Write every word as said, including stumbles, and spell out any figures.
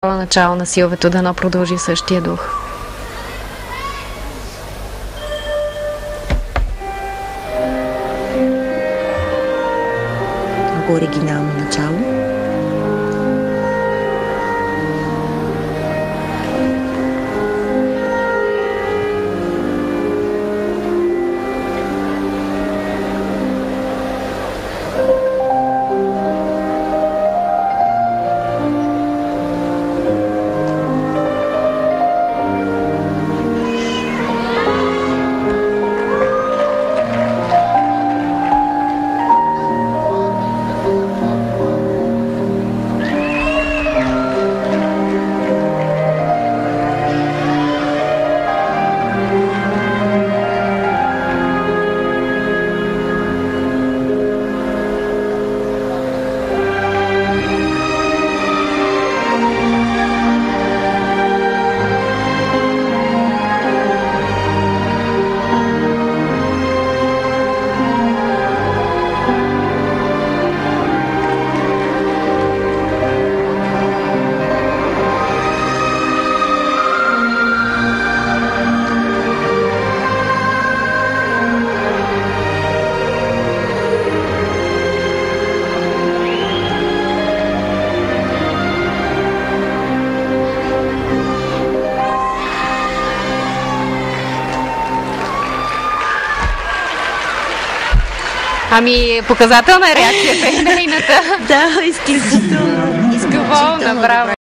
начало на силвето, дано продължи същия дух. Много оригинално начало. Ами, показателна е реакцията и нейната. Да, изключително. Изключително, браво.